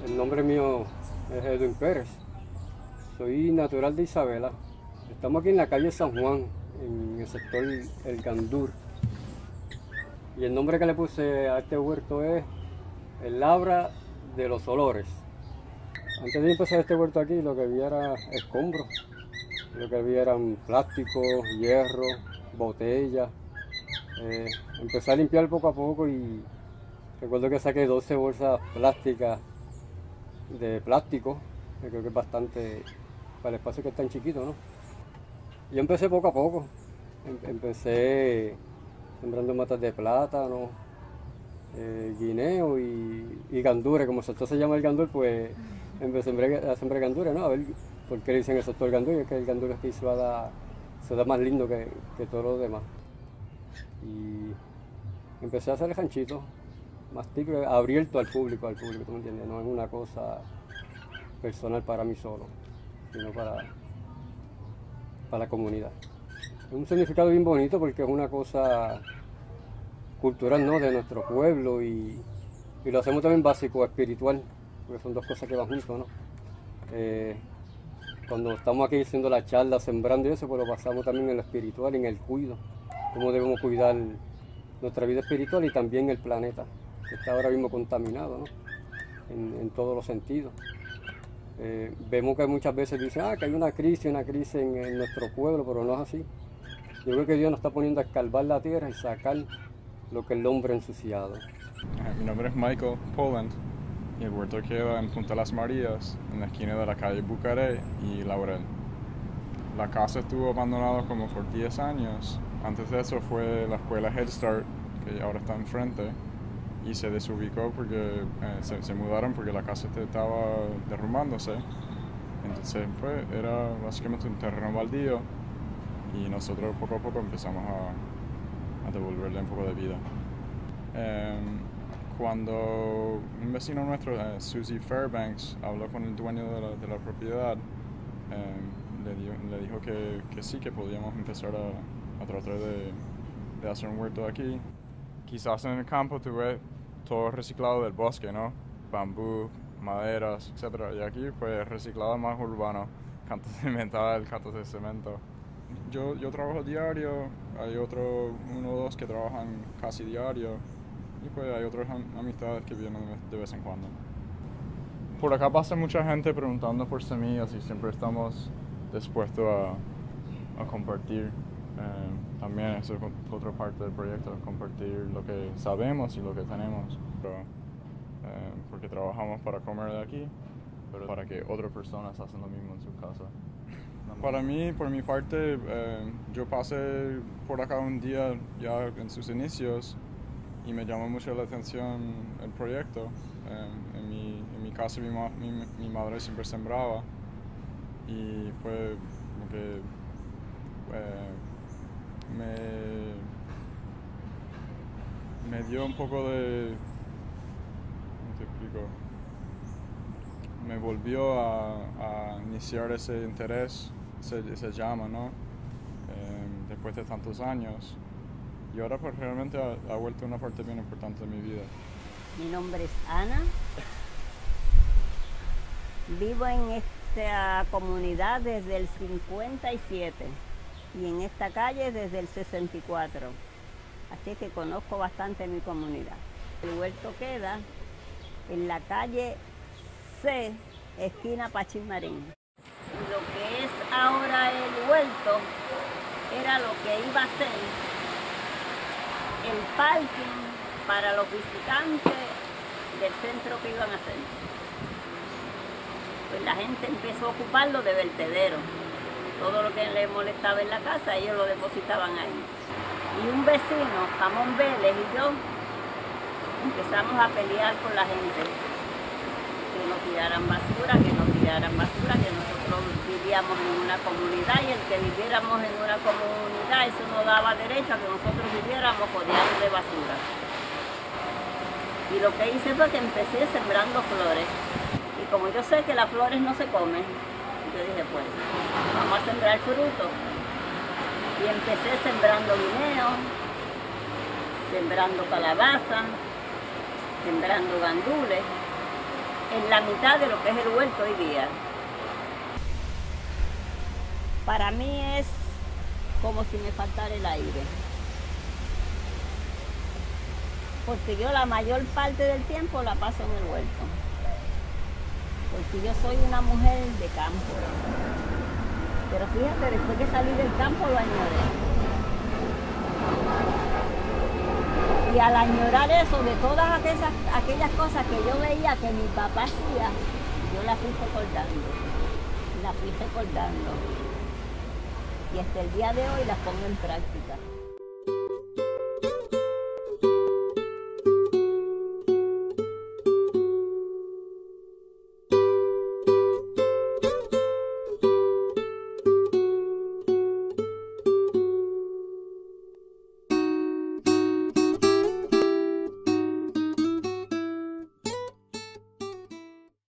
El nombre mío es Edwin Pérez. Soy natural de Isabela. Estamos aquí en la calle San Juan, en el sector El Gandur. Y el nombre que le puse a este huerto es El Labra de los Olores. Antes de empezar este huerto aquí, lo que había era escombros. Lo que había eran plásticos, hierro, botellas. Empecé a limpiar poco a poco y recuerdo que saqué 12 bolsas plásticas de plástico, que creo que es bastante para el espacio que es tan chiquito, ¿no? Yo empecé poco a poco. Empecé sembrando matas de plátano, guineo y gandure. Como el sector se llama el gandur, pues empecé a sembrar gandure, ¿no? A ver por qué le dicen el sector gandur, es que el gandur aquí se da más lindo que todo lo demás. Y empecé a hacer el ranchito, más tipo abierto al público, ¿tú me entiendes? No es una cosa personal para mí solo, sino para la comunidad. Es un significado bien bonito porque es una cosa cultural, ¿no?, de nuestro pueblo y lo hacemos también básico, espiritual, porque son dos cosas que van juntos, ¿no? Cuando estamos aquí haciendo la charla, sembrando y eso, pues lo pasamos también en lo espiritual, en el cuidado, cómo debemos cuidar nuestra vida espiritual y también el planeta, que está ahora mismo contaminado, ¿no?, en todos los sentidos. Vemos que muchas veces dicen que hay una crisis en nuestro pueblo, pero no es así. Yo creo que Dios nos está poniendo a escarbar la tierra y sacar lo que el hombre ha ensuciado. Mi nombre es Michael Poland y el huerto queda en Punta Las Marías, en la esquina de la calle Bucaré y Laurel. La casa estuvo abandonada como por 10 años. Antes de eso fue la escuela Head Start, que ahora está enfrente, y se desubicó porque se mudaron porque la casa estaba derrumbándose. Entonces pues era básicamente un terreno baldío y nosotros poco a poco empezamos a devolverle un poco de vida. Cuando un vecino nuestro, Susie Fairbanks, habló con el dueño de la propiedad, le dijo que sí, que podíamos empezar a tratar de hacer un huerto aquí. Quizás en el campo tú ves todo reciclado del bosque, ¿no? Bambú, maderas, etc. Y aquí pues reciclado más urbano, cantos de metal, cantos de cemento. Yo trabajo diario, hay uno o dos que trabajan casi diario y pues hay otras amistades que vienen de vez en cuando. Por acá pasa mucha gente preguntando por semillas y siempre estamos dispuestos a compartir. También eso es otra parte del proyecto, compartir lo que sabemos y lo que tenemos. Porque trabajamos para comer de aquí, pero para que otras personas hacen lo mismo en su casa. Para mí, por mi parte, yo pasé por acá un día ya en sus inicios y me llamó mucho la atención el proyecto. En mi casa mi madre siempre sembraba y fue como que me dio un poco de, ¿cómo te explico? Me volvió a iniciar ese interés, esa llama, ¿no? Después de tantos años. Y ahora pues realmente ha vuelto una parte bien importante de mi vida. Mi nombre es Ana. Vivo en esta comunidad desde el 57 y en esta calle desde el 64. Así que conozco bastante mi comunidad. El huerto queda en la calle C, esquina Pachimarín. Lo que es ahora el huerto era lo que iba a ser el parking para los visitantes del centro que iban a hacer. Pues la gente empezó a ocuparlo de vertedero. Todo lo que les molestaba en la casa, ellos lo depositaban ahí. Y un vecino, Jamón Vélez y yo, empezamos a pelear con la gente. Que no tiraran basura, que nosotros vivíamos en una comunidad y el que viviéramos en una comunidad, eso no daba derecho a que nosotros viviéramos rodeados de basura. Y lo que hice fue que empecé sembrando flores. Y como yo sé que las flores no se comen, yo dije, pues, vamos a sembrar frutos. Y empecé sembrando guineo, sembrando calabaza, sembrando gandules. en la mitad de lo que es el huerto hoy día. Para mí es como si me faltara el aire. Porque yo la mayor parte del tiempo la paso en el huerto. Porque yo soy una mujer de campo. Pero fíjate, después que salí del campo lo añoré. Y al añorar eso, de todas aquellas cosas que yo veía que mi papá hacía, yo las fui recordando. Las fui recordando. Y hasta el día de hoy las pongo en práctica.